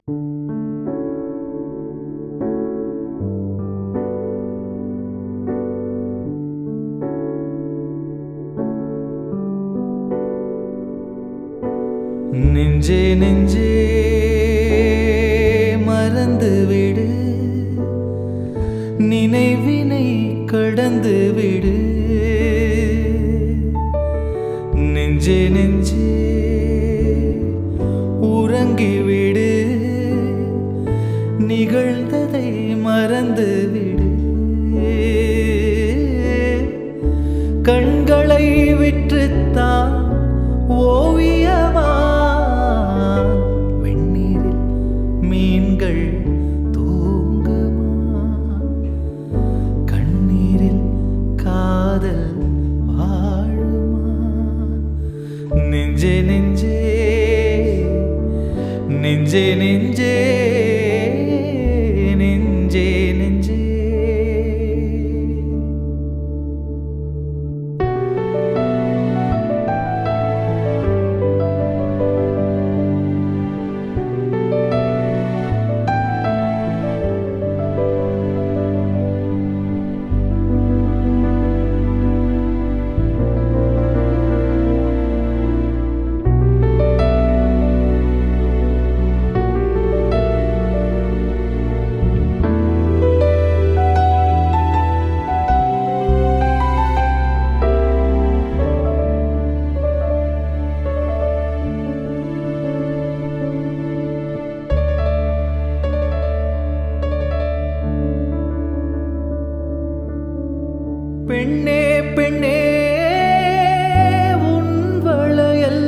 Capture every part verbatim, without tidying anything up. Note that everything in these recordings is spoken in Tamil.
நெஞ்சே நெஞ்சே மறந்து விடு, நினைவினை கடந்து விடு. நெஞ்சே நெஞ்சே உறங்கிவிடு, நிகழ்ந்ததை மறந்து விடு. கண்களை விற்றுத்தான் ஓவியமா, வெந்நீரில் மீன்கள் தூங்குமா, கண்ணீரில் காதல் வாழுமா. நெஞ்சே நெஞ்சே நெஞ்சே நெஞ்சே நெஞ்சே நெஞ்சே பெண்ணே பெண்ணே உன் வளையல்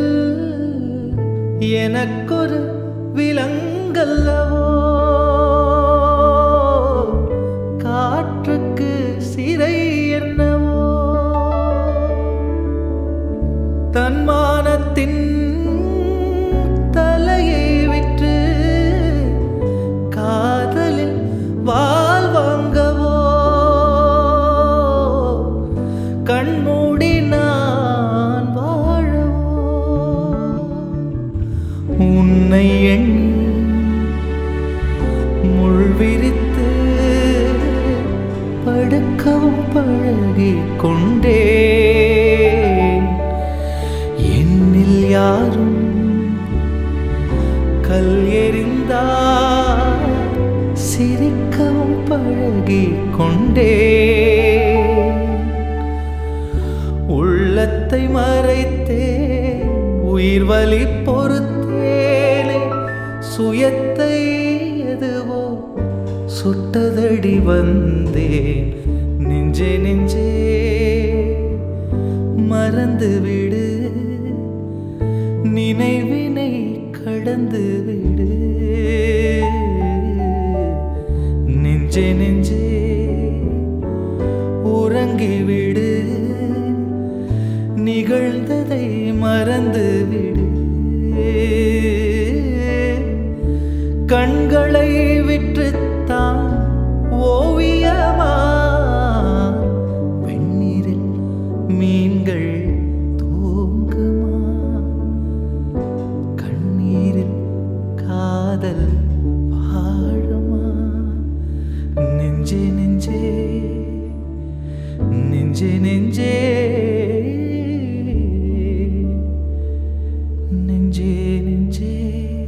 எனக்கொரு விலங்கல்லவோ, காற்றுக்கு சிறை என்னவோ. தன்மானத்தின் தலையை விற்று காதலில் வால் வாங்கவோ, கண்மூடி நான் வாழவோ. உன்னை எண்ணி முள் விரித்து படுக்கவும் பழகிக் கொண்டே, என்னில் யாரும் கல் எறிந்தால் சிரிக்கவும் பழகிக் கொண்டே. உள்ளத்தை மறைத்தேன், உயிர் வலி பொறுத்தேனே, சுயத்தை எதுவோ சுட்டதடி வந்தேன். நெஞ்சே நெஞ்சே மறந்து விடு, நினைவினை கடந்து விடு. நெஞ்சே நெஞ்சே உறங்கிவிடு, நிகழ்ந்ததை மறந்து விடு. கண்களை விற்றுத்தான் ஓவியமா, வெந்நீரில் மீன்கள் தூங்குமா, கண்ணீரில் காதல் வாழுமா. நெஞ்சே நெஞ்சே நெஞ்சே நெஞ்சே நெஞ்சே நெஞ்சே